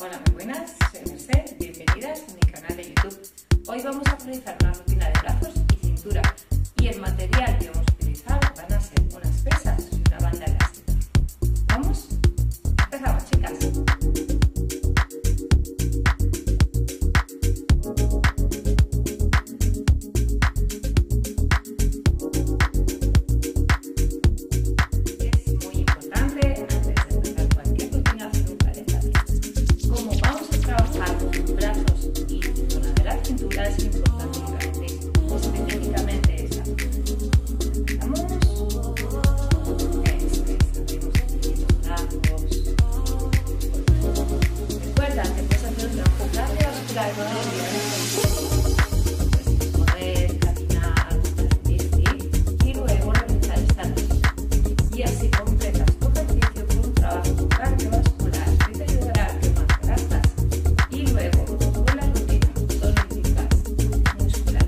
Hola, muy buenas, soy Merced, bienvenidas a mi canal de YouTube. Hoy vamos a realizar una rutina de brazos y cintura y el material que vamos a utilizar van a ser unas pesas y una banda elástica. ¿Vamos? Empezamos, chicas. Poder caminar, y luego realizar esta y así completas tu ejercicio con un trabajo cardiovascular que te ayudará a quemar grasas y luego con la rutina tonificar muscular.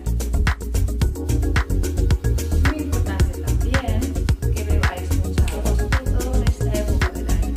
Muy importante también que bebáis mucha agua, sobre todo en esta época del año.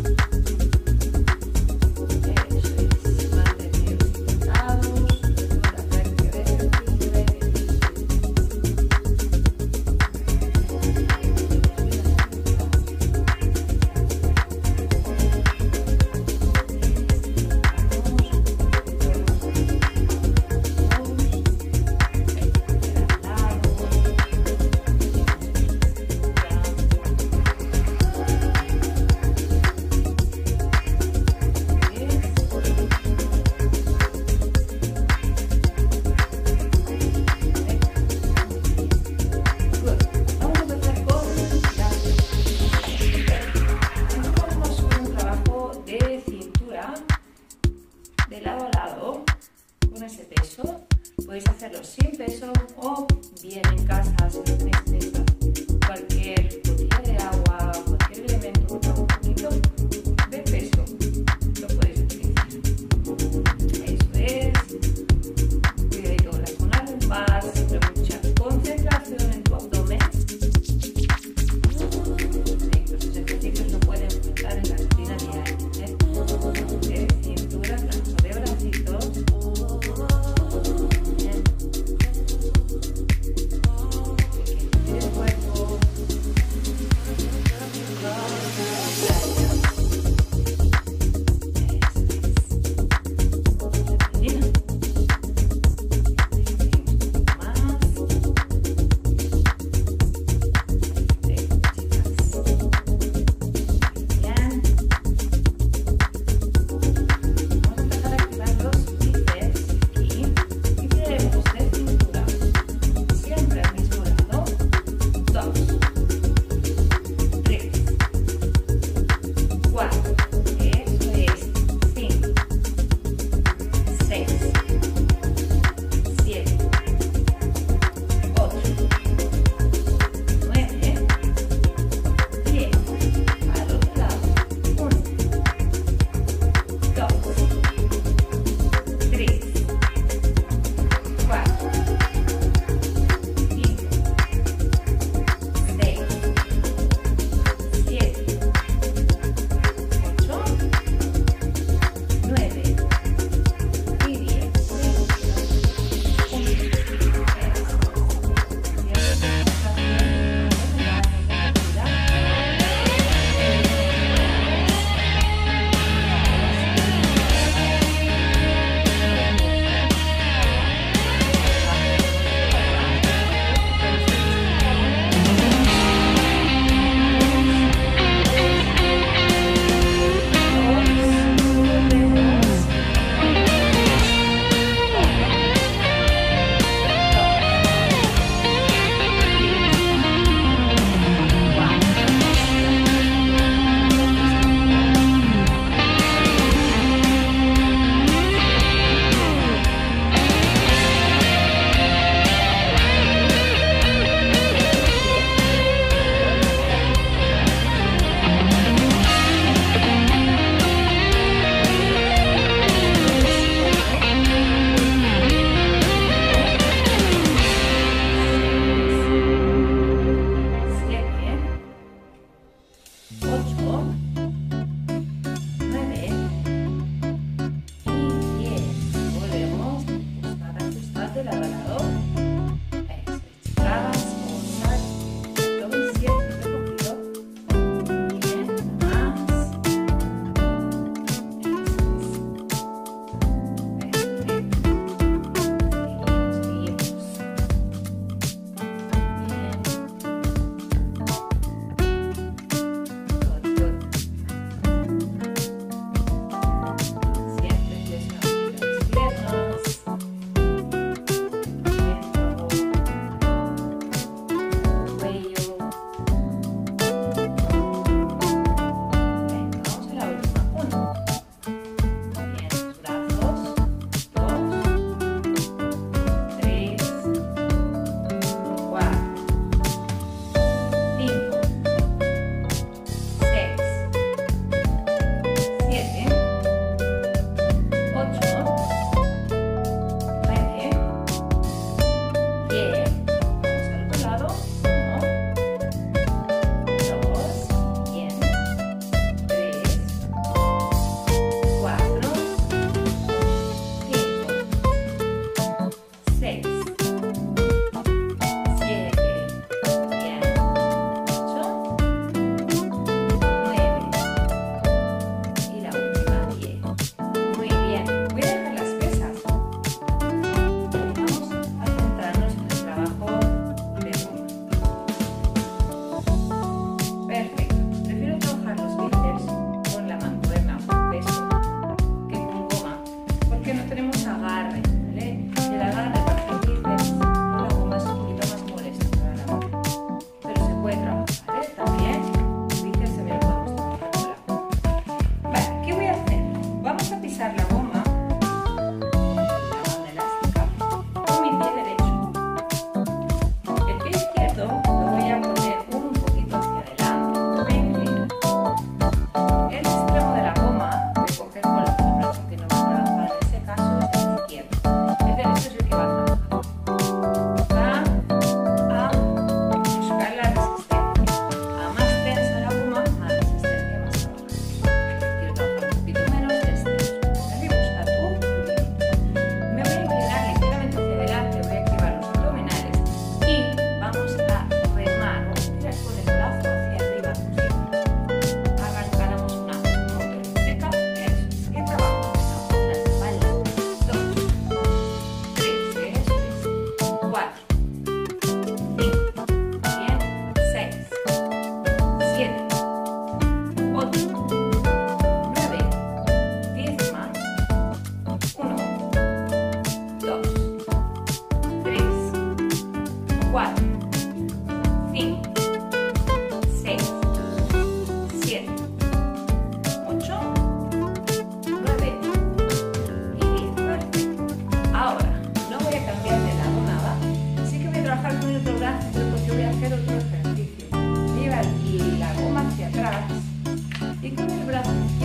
De lado a lado con ese peso. Podéis hacerlo sin peso o bien en casa si no tenéis peso. Cualquier botella de agua, cualquier elemento que tenga un poquito de peso lo podéis utilizar. Eso es. Cuidadito con la zona lumbar, siempre mucha concentración en tu abdomen. Los ejercicios no pueden faltar en la rutina diaria. De cintura, trabajo de bracitos. Bien. El cuerpo.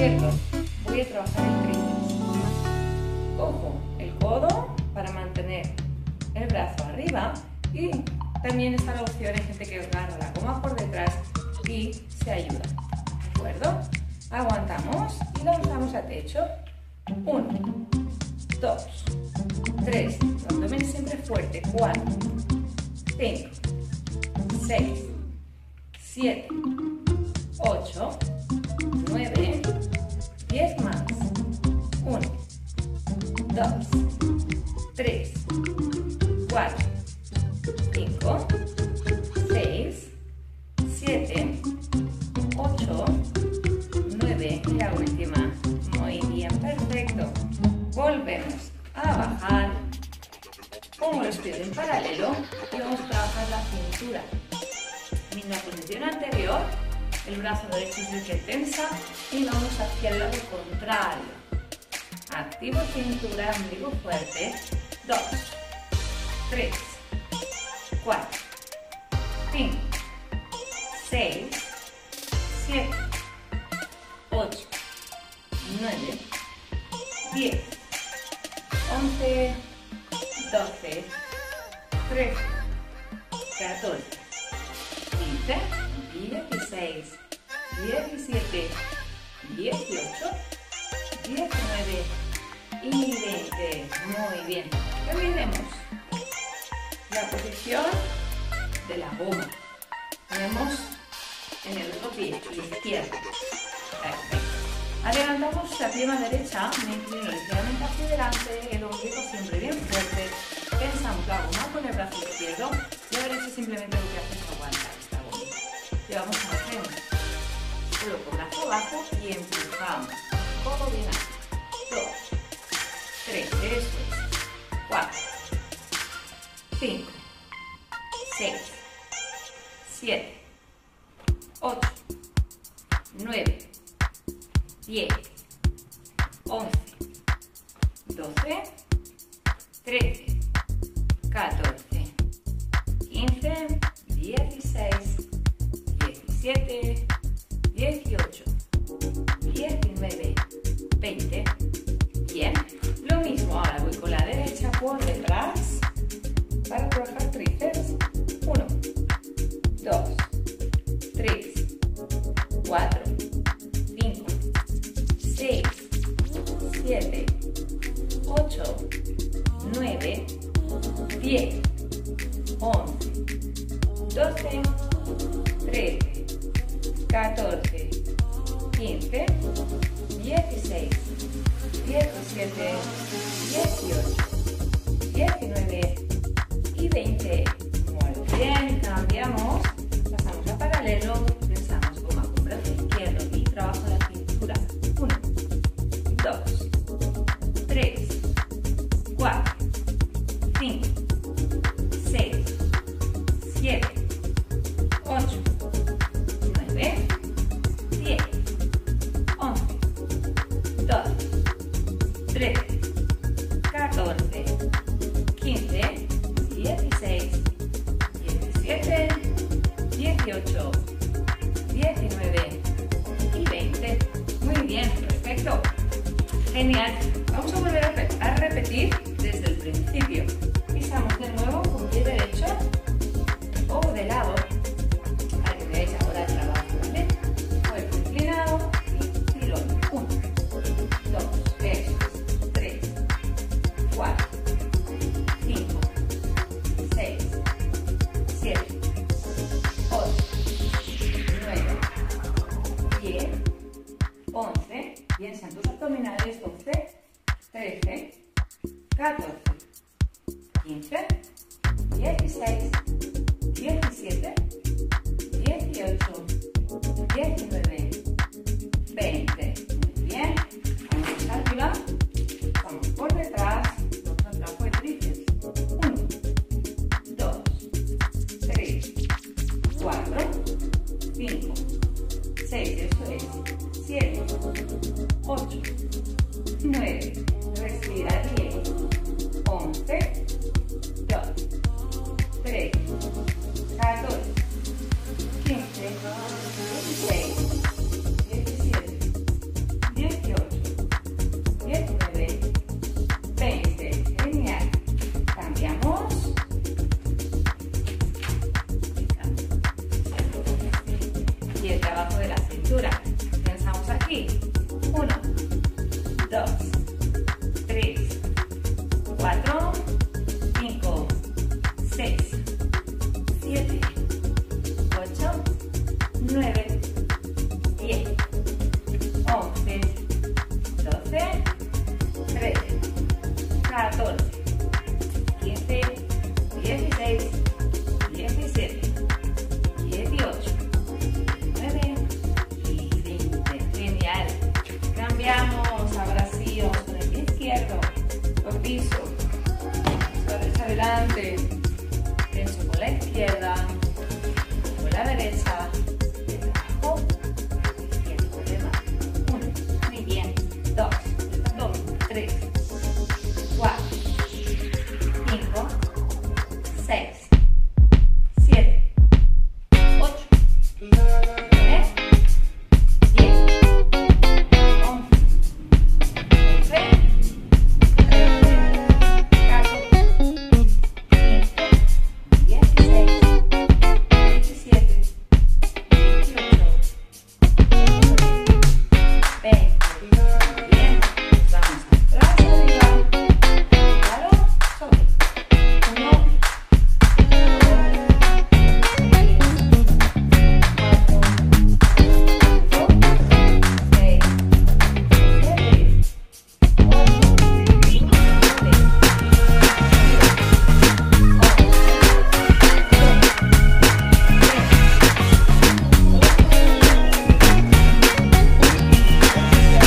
izquierdo voy a trabajar el tríceps. Cojo el codo para mantener el brazo arriba y también está la opción, hay gente que agarra la goma por detrás y se ayuda. ¿De acuerdo? Aguantamos y lanzamos a techo. 1, 2, 3, abdomen siempre fuerte. 4, 5, 6, 7, 8, 9, 10 más. 1, 2, 3, 4, 5, 6, 7, 8, 9 y la última. Muy bien, perfecto. Volvemos a bajar. Pongo los pies en paralelo y vamos a trabajar la cintura. En la posición anterior, el brazo derecho se tensa y vamos hacia el lado contrario. Activo cintura, ombligo fuerte. 2, 3, 4, 5, 6, 7, 8, 9, 10, 11, 12, 13, 14, 15, 16, 17, 18, 19 y 20. Muy bien. Terminemos la posición de la goma. Ponemos en el otro pie, el izquierdo. Perfecto. Adelantamos la pierna derecha, me inclino ligeramente hacia adelante, el ombligo siempre bien fuerte. Pensamos la goma con el brazo izquierdo. La derecha simplemente lo que hace es aguantar esta goma. Llevamos al frente. Coloco brazo abajo y empujamos. Todo bien alto. 2, 3, eso es. 4, 5, 6, 7, 8, 9, 10, 11, 12, 13, 14, 15, 16, 17, 18, 19, 20. Bien, lo mismo, ahora voy con la derecha por detrás para trabajar tríceps. 1, 2, 3, 4, 5, 6, 7, 8, 9, 10, 11, 12, 13, 14, 15, 16, 17, 18, 19 y 20. Muy bien, cambiamos, pasamos a paralelo, pensamos goma con brazo izquierdo y trabajo la cintura. 1, 2, 3, 4, 5, 6, 7, 8, 9, 10, 11, 12, 13, 14, 15, 16, 17, 18, 19 y 20. Muy bien, perfecto. Genial. Vamos a volver a repetir desde el principio. Pisamos de nuevo con pie derecho o de lado. Para que veáis ahora el trabajo, ¿vale? Cuerpo inclinado y tirón. 1, 2, 3, 4, 5, 6, 7, 8, 9, 10, 11. Piensa en tus abdominales. 12, 13, 14, 15, 16, 17, 18, 19, 20. Muy bien. Vamos arriba. Vamos por detrás. Nosotros fue tríceps. 1, 2, 3, 4, 5, 6, eso es. 7, 8, 9, respira 10, 11, 12, 13, 14, 15, 16, 17, adelante, tenso con la izquierda, con la derecha, abajo, izquierda, demás. 1, muy bien, 2, 3, 4, 5, 6, 7, 8, 9, 10, 11, 12, 7,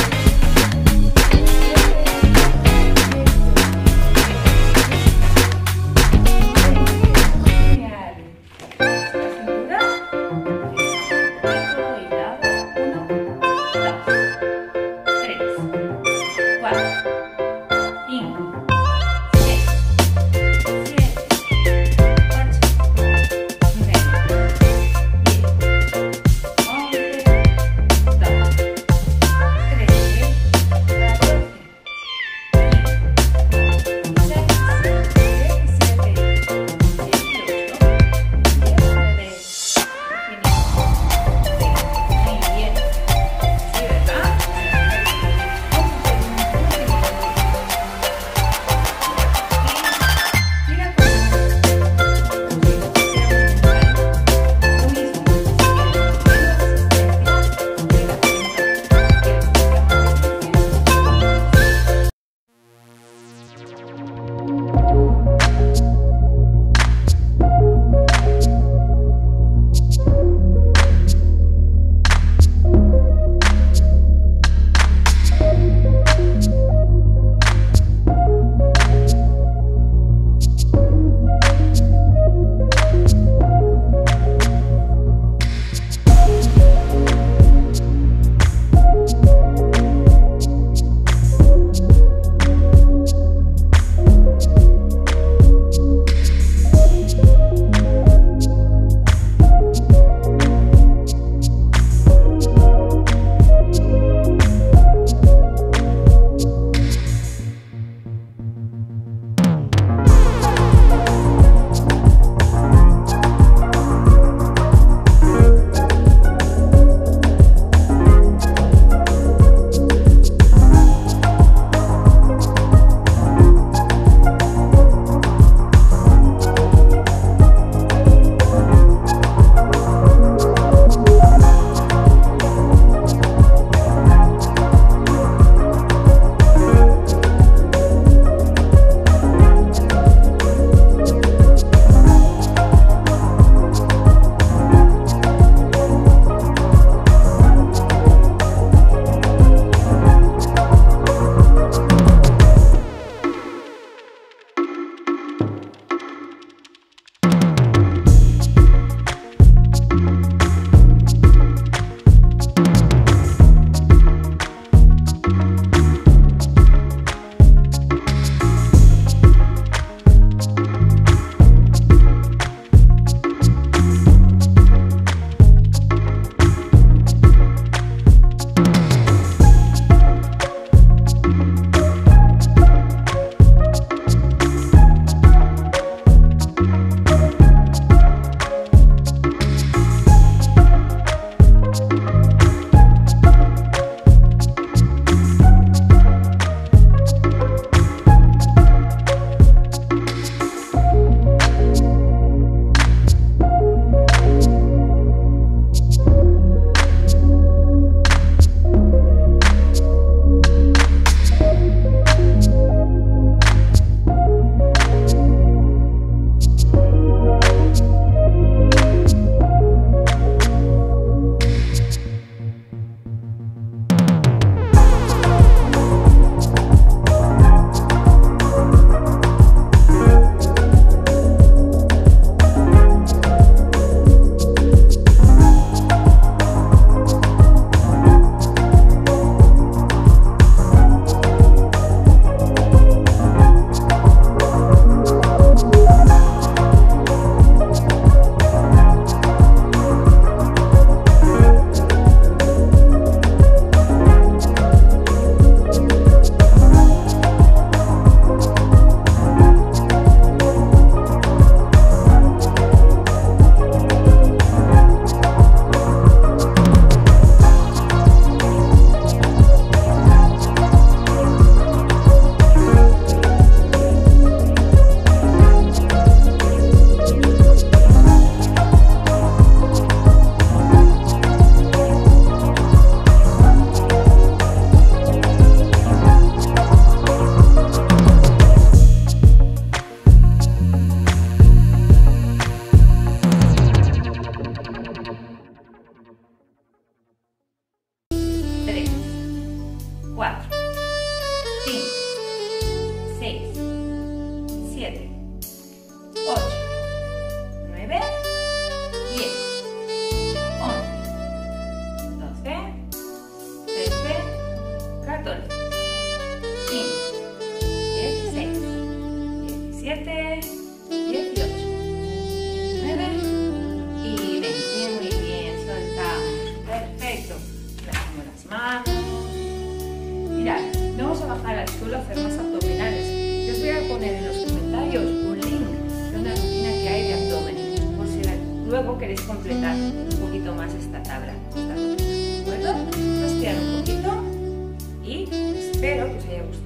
3, 4, 5, 6, 7, 8, 9, 10, 11, 12, 13, 14, 15, 16, 17, 18, 19 y 20. Muy bien, soltamos. Perfecto. Bajamos las manos. Mirad, no vamos a bajar al suelo a hacer más abdominales. Yo os voy a poner en los comentarios un link de una rutina que hay de abdomen, por si luego queréis completar un poquito más esta tabla. ¿De acuerdo? Respirar un poquito y espero que os haya gustado.